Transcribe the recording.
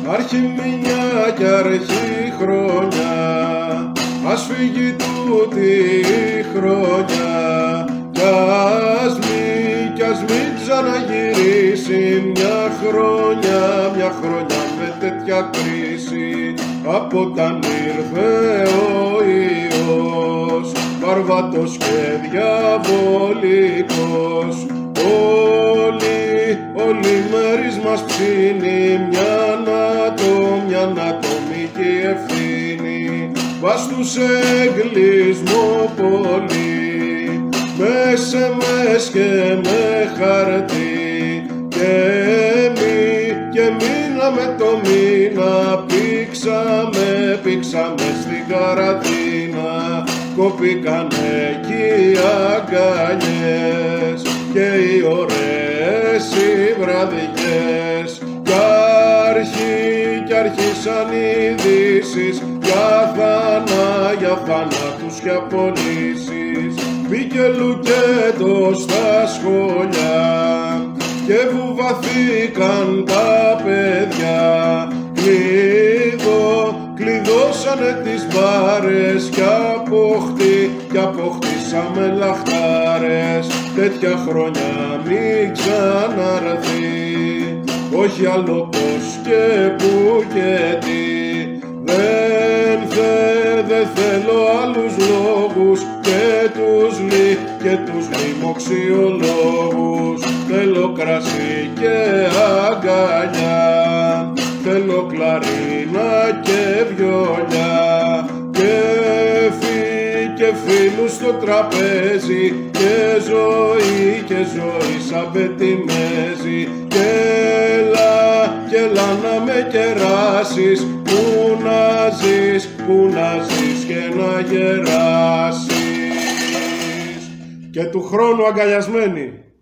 Αρχιμηνιά κι αρχή χρονιά, ας φύγει τούτη η χρονιά κι ας μην ξαναγυρίσει μια χρονιά με τέτοια κρίση. Από όταν ήρθε ο ιός, βαρβάτος και διαβολικός, όλη μέρης μας ψήνει μια ατομική ευθύνη. Βας τους εγκλισμό πολύ, με SMS και με χαρτί, και μήνα το μήνα πήξαμε στην καραντίνα. Κοπήκανε εκεί οι αγκαλιές και οι ωραίες οι βραδιές, κι αρχίσαν οι ειδήσεις για θανάτους και απολύσεις. Μπήκε λουκέτο στα σχολιά και βουβαθήκαν τα παιδιά. Κλειδώσανε τις μπάρες κι αποκτήσαμε λαχτάρες. Τέτοια χρονιά μην ξαναρθεί, όχι άλλο πώς και πού και τι. Δεν θέλω άλλους λόγους και τους λοιμοξιολόγους. Θέλω κρασί και αγκαλιά, θέλω κλαρίνα και βιολιά, και φίλους στο τραπέζι, και ζωή σαν πετιμέζι. Και έλα να με κεράσεις, που να ζεις και να γεράσεις. Και του χρόνου αγκαλιασμένοι.